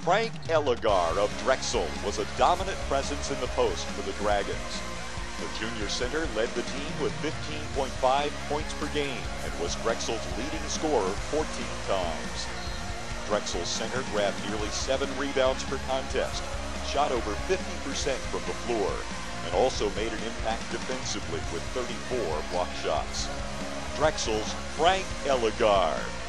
Frank Elegar of Drexel was a dominant presence in the post for the Dragons. The junior center led the team with 15.5 points per game and was Drexel's leading scorer 14 times. Drexel's center grabbed nearly 7 rebounds per contest, shot over 50% from the floor, and also made an impact defensively with 34 block shots. Drexel's Frank Elegar.